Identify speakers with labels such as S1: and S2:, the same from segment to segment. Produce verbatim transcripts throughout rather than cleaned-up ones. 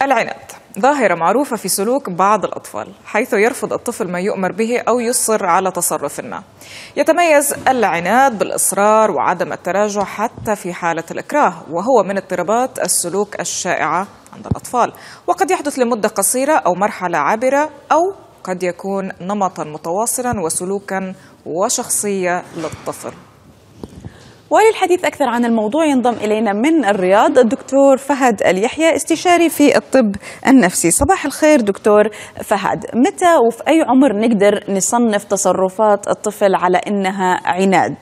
S1: العناد ظاهرة معروفة في سلوك بعض الأطفال، حيث يرفض الطفل ما يؤمر به أو يصر على تصرف ما. يتميز العناد بالإصرار وعدم التراجع حتى في حالة الإكراه، وهو من اضطرابات السلوك الشائعة عند الأطفال، وقد يحدث لمدة قصيرة أو مرحلة عابرة، أو قد يكون نمطا متواصلا وسلوكا وشخصية للطفل.
S2: وللحديث أكثر عن الموضوع ينضم إلينا من الرياض الدكتور فهد اليحيى، استشاري في الطب النفسي. صباح الخير دكتور فهد، متى وفي أي عمر نقدر نصنف تصرفات الطفل على إنها عناد؟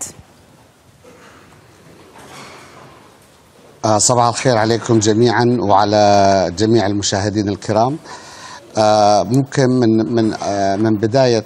S3: صباح الخير عليكم جميعا وعلى جميع المشاهدين الكرام. ممكن من من من بداية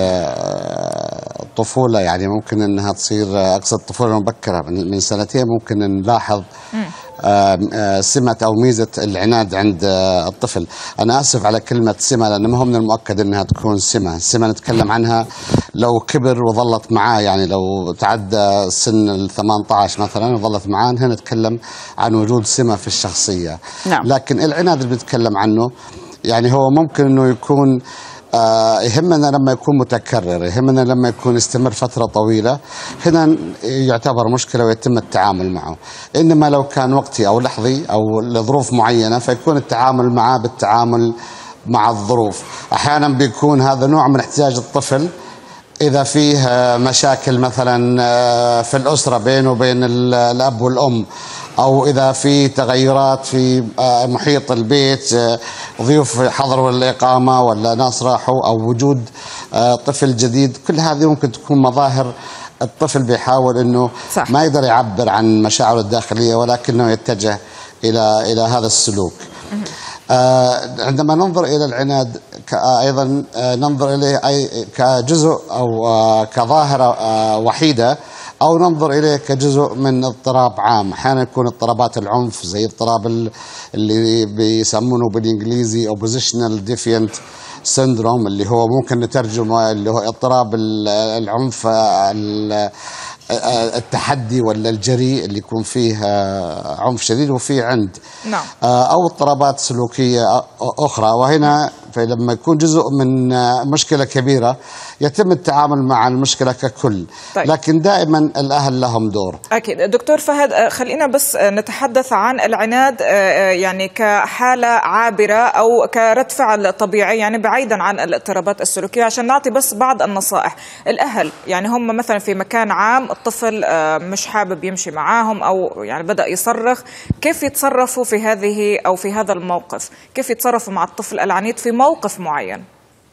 S3: الطفولة، يعني ممكن انها تصير، اقصد الطفولة المبكرة من سنتين، ممكن نلاحظ سمة او ميزة العناد عند الطفل. انا اسف على كلمة سمة، لانه ما هو من المؤكد انها تكون سمة. السمة نتكلم عنها لو كبر وظلت معاه، يعني لو تعدى سن ال ثمانية عشر مثلا وظلت معاه، هنا نتكلم عن وجود سمة في الشخصية.
S2: نعم.
S3: لكن العناد اللي بنتكلم عنه يعني هو ممكن انه يكون آه يهمنا لما يكون متكرر، يهمنا لما يكون يستمر فترة طويلة، هنا يعتبر مشكلة ويتم التعامل معه. إنما لو كان وقتي أو لحظي أو لظروف معينة، فيكون التعامل معه بالتعامل مع الظروف. أحيانا بيكون هذا نوع من احتياج الطفل إذا فيه مشاكل مثلا في الأسرة بينه وبين الأب والأم، أو إذا في تغيرات في محيط البيت، ضيوف حضروا الإقامة ولا ناس راحوا، أو وجود طفل جديد. كل هذه ممكن تكون مظاهر الطفل بيحاول أنه صح. ما يقدر يعبر عن مشاعره الداخلية، ولكنه يتجه إلى إلى هذا السلوك. عندما ننظر إلى العناد أيضا ننظر إليه أي كجزء أو كظاهرة وحيدة، أو ننظر إليه كجزء من اضطراب عام. أحيانا يكون اضطرابات العنف زي اضطراب اللي بيسمونه بالإنجليزي oppositional defiant syndrome، اللي هو ممكن نترجمه اللي هو اضطراب العنف التحدي ولا الجريء، اللي يكون فيه عنف شديد وفيه عند.
S1: نعم.
S3: أو اضطرابات سلوكية أخرى. وهنا فلما يكون جزء من مشكلة كبيرة يتم التعامل مع المشكلة ككل. طيب. لكن دائما الأهل لهم دور.
S1: أكيد. دكتور فهد، خلينا بس نتحدث عن العناد يعني كحالة عابرة أو كرد فعل طبيعي، يعني بعيدا عن الاضطرابات السلوكية، عشان نعطي بس بعض النصائح. الأهل يعني هم مثلا في مكان عام، الطفل مش حابب يمشي معاهم أو يعني بدأ يصرخ، كيف يتصرفوا في هذه أو في هذا الموقف؟ كيف يتصرفوا مع الطفل العنيد في موقف معين؟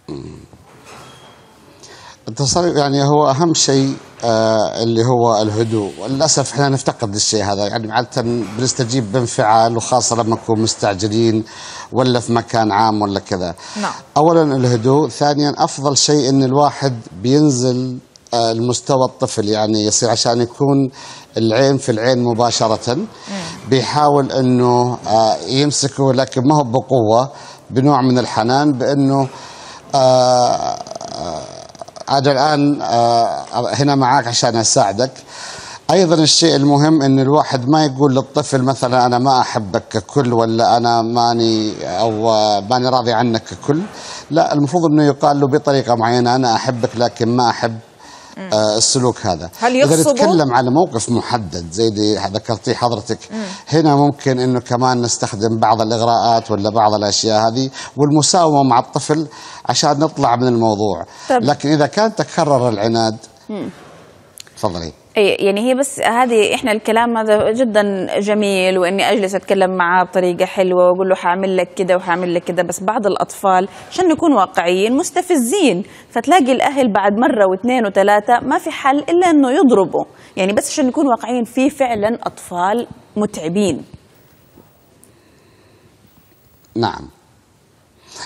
S3: التصرف يعني هو أهم شيء آه اللي هو الهدوء. وللأسف احنا نفتقد الشيء هذا، يعني عادة بنستجيب بانفعال، وخاصة لما نكون مستعجلين ولا في مكان عام ولا كذا.
S1: نعم.
S3: أولا الهدوء، ثانيا أفضل شيء إن الواحد بينزل آه المستوى الطفل، يعني يصير عشان يكون العين في العين مباشرة. مم. بيحاول إنه آه يمسكه، لكن ما هو بقوة، بنوع من الحنان، بأنه آه آه أنا الآن هنا معاك عشان أساعدك. أيضا الشيء المهم أن الواحد ما يقول للطفل مثلا أنا ما أحبك ككل، ولا أنا ماني أو ماني راضي عنك ككل. لا، المفروض أنه يقال له بطريقة معينة أنا أحبك لكن ما أحب آه السلوك هذا.
S1: هل
S3: إذا نتكلم على موقف محدد زي اللي ذكرتيه حضرتك، مم. هنا ممكن أنه كمان نستخدم بعض الإغراءات ولا بعض الأشياء هذه والمساومة مع الطفل عشان نطلع من الموضوع. طب. لكن إذا كان تكرر العناد، تفضلي.
S2: يعني هي بس هذه، احنا الكلام هذا جدا جميل، واني اجلس اتكلم معاه بطريقه حلوه واقول له حاعمل لك كده وحاعمل لك كده، بس بعض الاطفال عشان نكون واقعيين مستفزين، فتلاقي الاهل بعد مره واثنين وثلاثه ما في حل الا انه يضربوا. يعني بس عشان نكون واقعيين، في فعلا اطفال متعبين.
S3: نعم.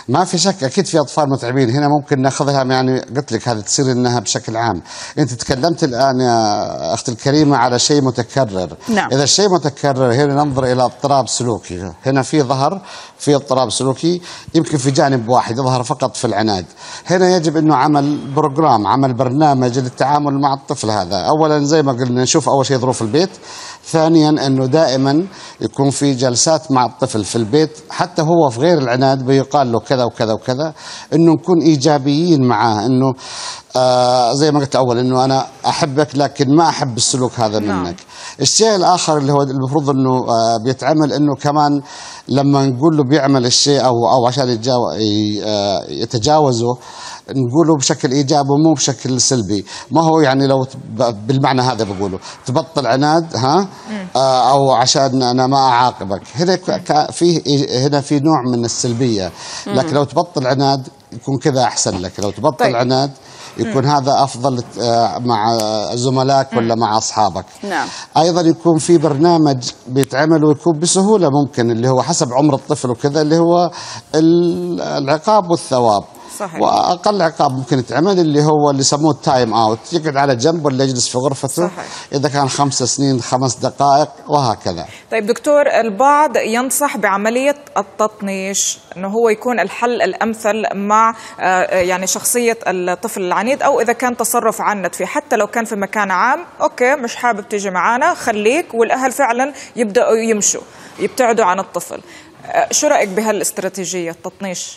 S3: ما في شك اكيد في اطفال متعبين هنا ممكن ناخذها، يعني قلت لك هذه تصير انها بشكل عام. انت تكلمت الان يا اختي الكريمه على شيء متكرر.
S2: نعم.
S3: اذا الشيء متكرر هنا ننظر الى اضطراب سلوكي، هنا في ظهر في اضطراب سلوكي يمكن في جانب واحد يظهر فقط في العناد. هنا يجب انه عمل بروجرام، عمل برنامج للتعامل مع الطفل هذا. اولا زي ما قلنا نشوف اول شيء ظروف البيت، ثانيا انه دائما يكون في جلسات مع الطفل في البيت حتى هو في غير العناد بيقال له كذا وكذا وكذا، انه نكون ايجابيين معاه، انه آه زي ما قلت اول انه انا احبك لكن ما احب السلوك هذا منك. نعم. الشيء الاخر اللي هو المفروض انه آه بيتعمل انه كمان لما نقول له بيعمل الشيء او او عشان يتجاو آه يتجاوزه نقوله بشكل ايجابي ومو بشكل سلبي. ما هو يعني لو بالمعنى هذا بقوله تبطل عناد ها آه او عشان انا ما اعاقبك، هنا في هنا في نوع من السلبيه. لكن لو تبطل عناد يكون كذا احسن لك، لو تبطل طيب. عناد يكون مم. هذا افضل مع زملائك ولا مع اصحابك.
S2: نعم.
S3: ايضا يكون في برنامج بيتعمل ويكون بسهوله ممكن اللي هو حسب عمر الطفل وكذا، اللي هو العقاب والثواب. صحيح. واقل عقاب ممكن يتعمل اللي هو اللي يسموه التايم اوت، يقعد على جنب ولا يجلس في غرفته. صحيح. اذا كان خمس سنين خمس دقائق وهكذا.
S1: طيب دكتور، البعض ينصح بعمليه التطنيش انه هو يكون الحل الامثل مع يعني شخصيه الطفل العنيد، او اذا كان تصرف عنت فيه حتى لو كان في مكان عام، اوكي مش حابب تيجي معنا خليك، والاهل فعلا يبداوا يمشوا يبتعدوا عن الطفل. شو رايك بهالاستراتيجيه التطنيش؟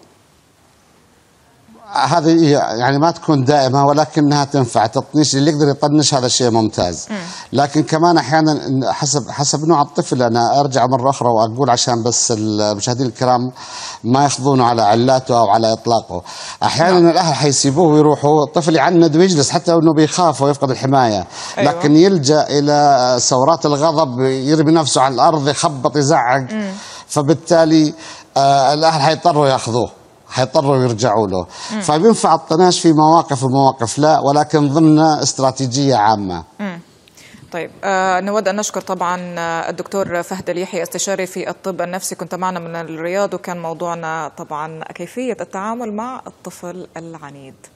S3: هذه يعني ما تكون دائمة ولكنها تنفع. تطنيش اللي يقدر يطنش هذا شيء ممتاز. لكن كمان أحيانا حسب حسب نوع الطفل. أنا أرجع مرة أخرى وأقول عشان بس المشاهدين الكرام ما ياخذونه على علاته أو على إطلاقه. أحيانا نعم. الأهل حيسيبوه ويروحوا الطفل يعند ويجلس حتى أنه بيخاف ويفقد الحماية. أيوة. لكن يلجأ إلى ثورات الغضب، يرمي نفسه على الأرض، يخبط، يزعق. مم. فبالتالي آه الأهل حيضطروا يأخذوه، حيضطروا يرجعوا له. مم. فبينفع الطناش في مواقف ومواقف لا، ولكن ضمن استراتيجية عامة.
S1: مم. طيب آه نود أن نشكر طبعا الدكتور فهد اليحيى استشاري في الطب النفسي، كنت معنا من الرياض، وكان موضوعنا طبعا كيفية التعامل مع الطفل العنيد.